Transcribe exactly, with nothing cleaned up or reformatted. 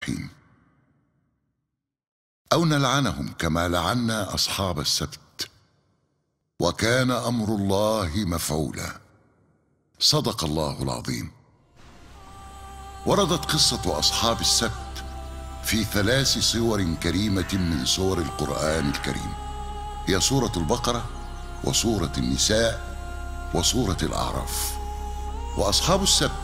حين أو نلعنهم كما لعنا أصحاب السبت، وكان أمر الله مفعولا. صدق الله العظيم. وردت قصة أصحاب السبت في ثلاث صور كريمة من سور القرآن الكريم، هي سورة البقرة وسورة النساء وسورة الأعراف. وأصحاب السبت